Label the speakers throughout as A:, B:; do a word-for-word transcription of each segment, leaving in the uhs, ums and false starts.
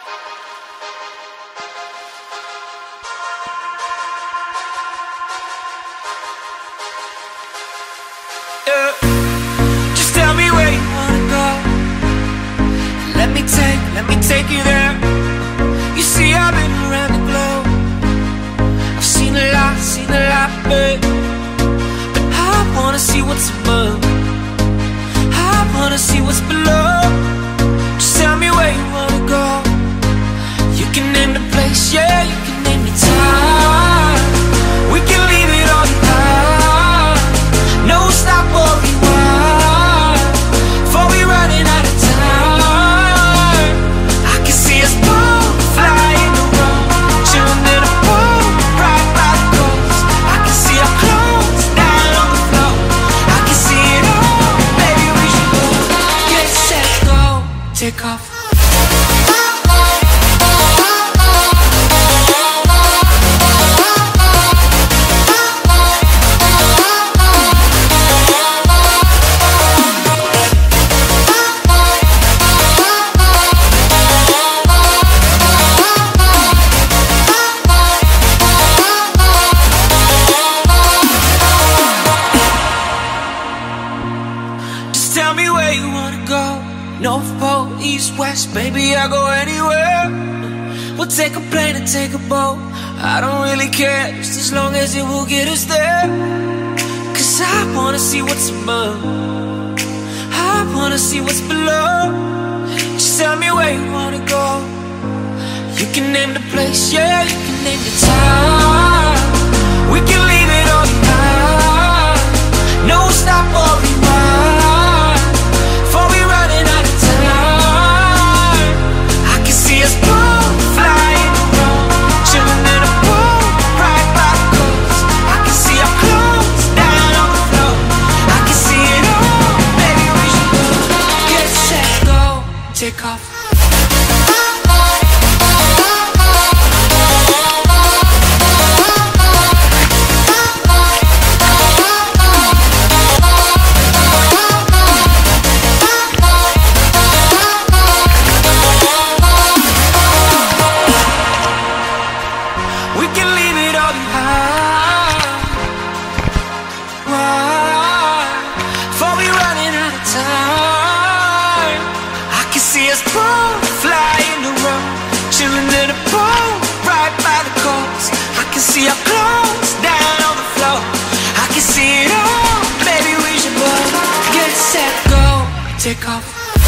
A: Yeah. Just tell me where you wanna go. Let me take, let me take you there. You see, I've been around the globe. I've seen a lot, seen a lot, babe. But I wanna see what's above. I wanna see what's below. Just tell me where you wanna go. You can name the place, yeah, you can name the time. We can leave it all behind. No stop or rewind. Before we running out of time. I can see us both flying around, chilling in a pool right by the coast. I can see our clothes down on the floor. I can see it all, baby, we should go. Get set, go, take off. Tell me where you wanna go. North Pole, East, West, baby, I'll go anywhere. We'll take a plane and take a boat. I don't really care, just as long as it will get us there. Cause I wanna see what's above. I wanna see what's below. Just tell me where you wanna go. You can name the place, yeah, you can name the time. We can leave it all behind. No stop or rewind. Before we running out of time. I can see us both flying around, chilling in a pool right by the coast. I can see our clothes down on the floor. I can see it all, baby, we should go. Get set, go, take off. See our clothes down on the floor. I can see it all, baby, we should both get set, go, take off.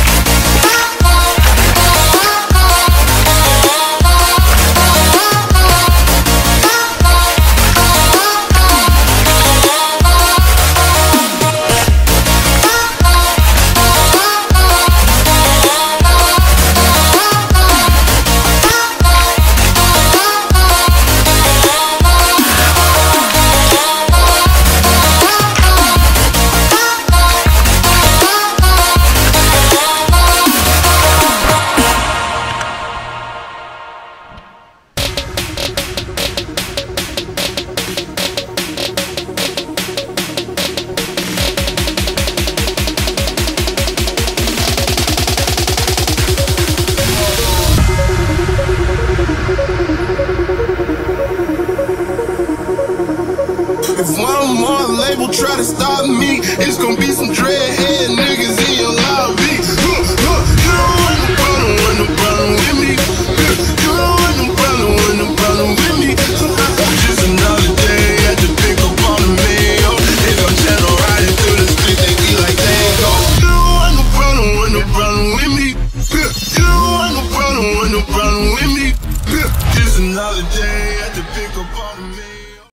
B: Try to stop me, it's gonna be some dreadhead niggas in your lobby. You don't want no problem, want no problem with me. You don't want no problem, want no problem with me. Just another day at the pick up on the mail. They gon' channel riding through the street, they be like, dang, go. You don't want no problem, want no problem with me. You don't want no problem, want no problem with me. Just another day at the pick up on the mail.